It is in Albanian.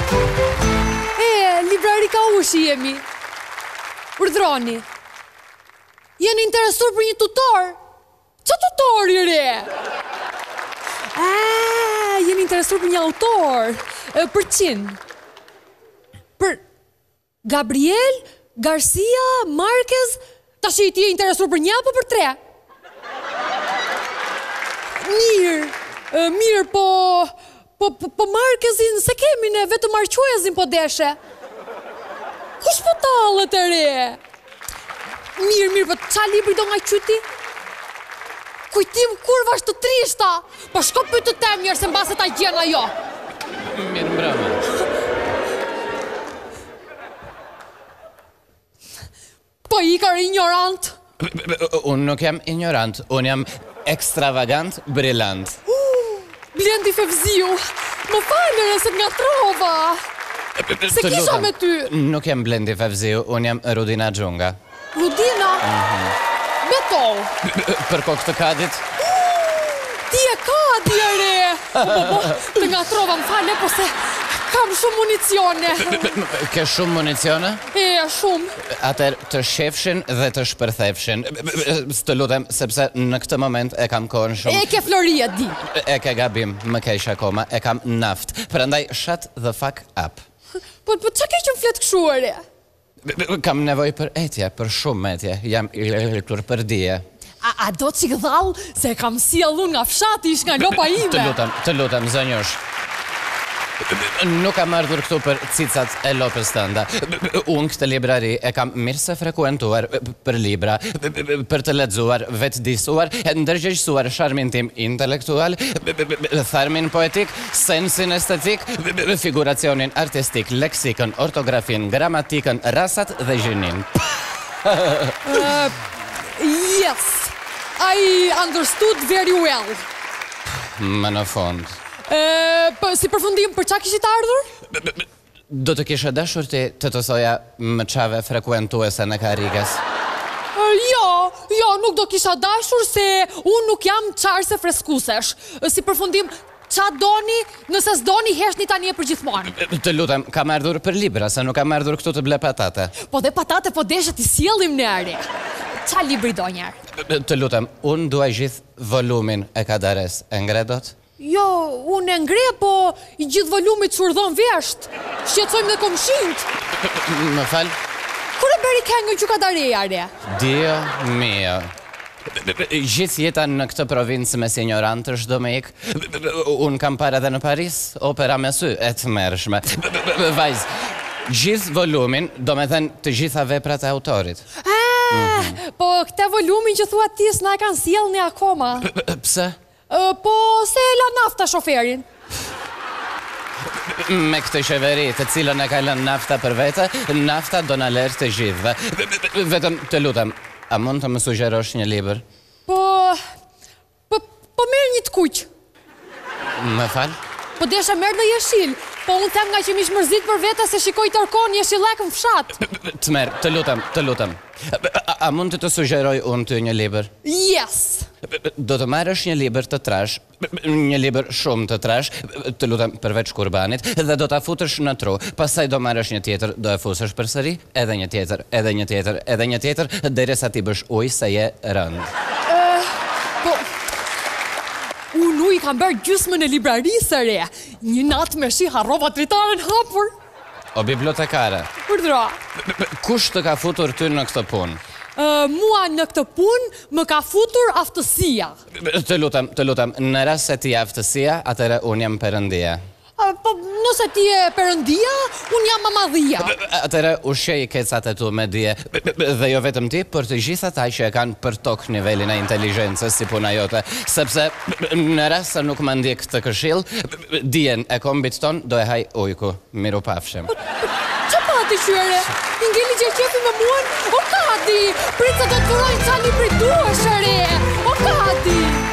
Librari ka ushi jemi. Urdhroni. Jeni interesuar për një tutor? Qa tutori re? Jeni interesuar për një autor? Për qin? Për Gabriel, Garcia, Marquez? Tash i ti e interesuar për një apo për tre? Mirë, po Marquezin se kemi ne, vetëm Marquezin po deshe. Kush po tallet e re? Mirë, po qa libri do nga qyti? Kujtim kurvash të trishta. Po shko për të tem njërë se mbase ta gjena jo. Mirë mbrëma. Po i ka ignorant. Unë nuk jam ignorant, unë jam ekstravagant, brillant. Blendi Fevziu, më falere se nga trova. Se kisha me ty. Nuk jam Blendi Fevziu, unë jam Rudina Gjunga. Rudina? Beto. Për kokë të kadit? Ti e kadi e re. Të nga trova më fale, po se kam shumë municione. Ke shumë municione? Shumë. Atër të shefshin dhe të shpërthefshin. Të lutem, sepse në këtë moment e kam kohën shumë. E ke Floria, di. E ke gabim, më kesh akoma, e kam naft. Prandaj, shut the fuck up. Po qa ke që më fletë këshuare? Kam nevoj për etje, për shumë etje. Jam lëkur për dije. A do që gëdhal se kam sjellë nga fshati ish nga lopa ime? Të lutem, zënjosh. Nuk kam ardhur këtu për cicat e lopës tënda. Unë këtë librari e kam mirë se frekuentuar për libra, për të lexuar, vetëdijsuar, ndërgjegjësuar sharmin tim intelektual, tharmin poetik, sensin estetik, figuracionin artistik, leksikën, ortografin, gramatikën, rasat dhe gjinin. Yes, I understood very well. Më në fond. Si përfundim, për qa kishit ardhur? Do të kishe dashur ti të thoja më qave frekuentuese në karikës? Jo, nuk do kisha dashur se unë nuk jam qarse freskusesh. Si përfundim, qa doni, nëse s'doni, heshni tani e për gjithmonë. Të lutem, kam ardhur për libra, se nuk kam ardhur këtu të ble patate. Po dhe patate po deshe t'i sjellim nërë. Qa libri do njerë? Të lutem, unë duaj gjithë volumin e Kadares, e ngredot? Jo, unë e ngre, po i gjithë volumit që urdhon vesht. Shqetsojmë dhe komshint. Më falë? Kure beri kengën që Kadareja, re? Dio mio. Gjithë jeta në këtë provincë me signorantë është do me ikë. Unë kam para dhe në Paris, opera me sy, e të mërshme. Vajzë, gjithë volumin, do me thënë të gjitha veprat e autorit. Po këte volumin që thua ti s'na e kanë sjellë një akoma. Pse? Po se la nafta shoferin. Me këtë qeveri të cilën e ka lënë nafta për vete, nafta do në lërë të gjithve. Vetëm të lutem, a mund të më sugjerosh një libër? Po merë një të kuq. Më falë? Po desha merë dhe jeshil. Po unë them nga që mish mërzit për vete se shikoj të arkon jeshilek në fshat. Të merë, të lutem. A mund të sugjeroj unë të një libër? Yes. Do të marrësh një libër të trash, një libër shumë të trash, të lutem përveç kurbanit, dhe do të futësh në tru. Pasaj do marrësh një tjetër, do e fusësh përsëri, edhe një tjetër, edhe një tjetër, edhe një tjetër, derisa ti bësh ujë se je rënd. Unë i kam bërë gjysmën e librarisë re. Një natë me shi harrova tritaren hapur. O bibliotekare. Urdhra. Kush të ka futur ty në këtë punë? Mua në këtë punë më ka futur aftësia. Të lutem, në rast se ti aftësia, atëre unë jam perëndia. Po nëse ti e perëndia, unë jam mamadhia. Atëre ushqej kecat e tu me dije, dhe jo vetëm ti, për të gjitha ata që e kanë për tok nivelin e inteligjencës si puna jote, sepse në rast se nuk më ndjek të këshill, dijen e kombit ton do e haj ujku. Miru pafshem. Që pati qyre? Ingeli Gjeqefi me muan? O Kadi! Pritë do të furojnë qa libri duesh, re! O Kadi!